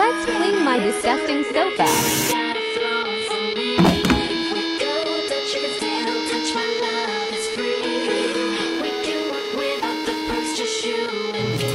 Let's clean my disgusting sofa. We can work without the perks, just you and me.